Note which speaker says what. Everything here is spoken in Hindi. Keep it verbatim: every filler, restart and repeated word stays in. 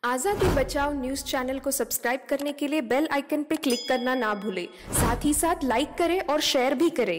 Speaker 1: आजादी बचाओ न्यूज चैनल को सब्सक्राइब करने के लिए बेल आइकन पर क्लिक करना ना भूलें। साथ ही साथ लाइक करें और शेयर भी करें।